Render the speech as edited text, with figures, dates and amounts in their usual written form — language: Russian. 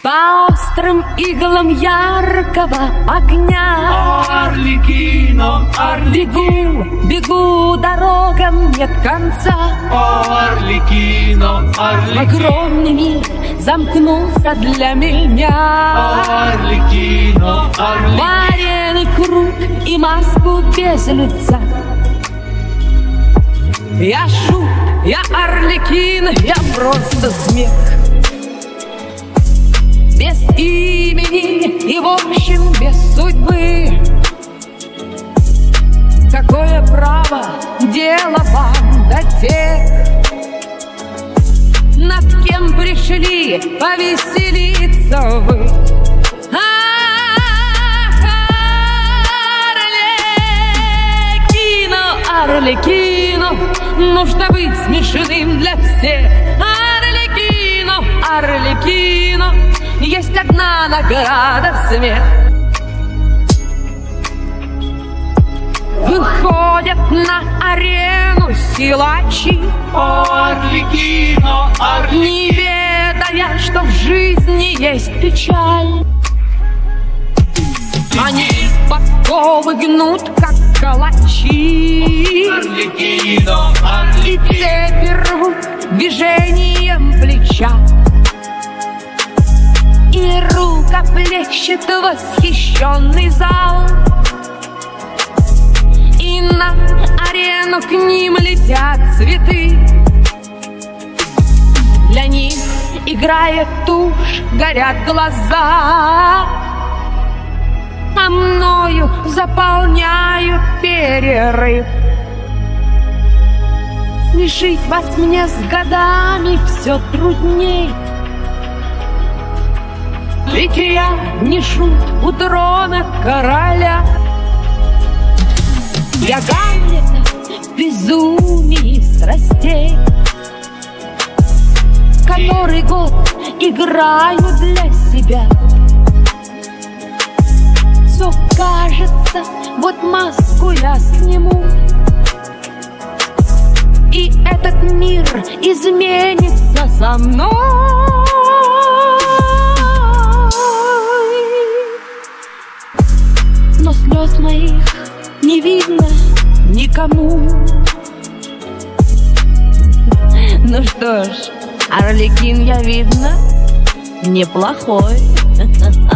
По острым иглам яркого огня Арлекино, Арлекино, бегу, дорогам нет конца. Арлекино, В Арлекино, огромный мир замкнулся для меня. Арлекино, Арлекино, Вареный круг и маску без лица. Я шут, я Арлекин, я просто смех. Без имени и, в общем, без судьбы. Какое право дело вам до тех, над кем пришли повеселиться вы? Арлекино, нужно быть смешным для всех. Арлекино, Арлекино, есть одна награда — смех. Выходят на арену силачи, Арлекино, Арлекино, не ведая, что в жизни есть печаль. Они подковы гнут, как калачи, Арлекино, и Арлекино, цепи рвут движением плеча. И рукоплещет восхищенный зал, и на арену к ним летят цветы. Для них играет тушь, горят глаза, а мною заполняю перерыв. Смешить вас мне с годами все трудней, ведь я не шут у трона короля. Я Гамлет в безумии страстей, который год играю для себя. Все кажется, вот маску я сниму, и этот мир изменится со мной. Но слез моих не видно никому. Ну что ж, Арлекин, я, видно, неплохой.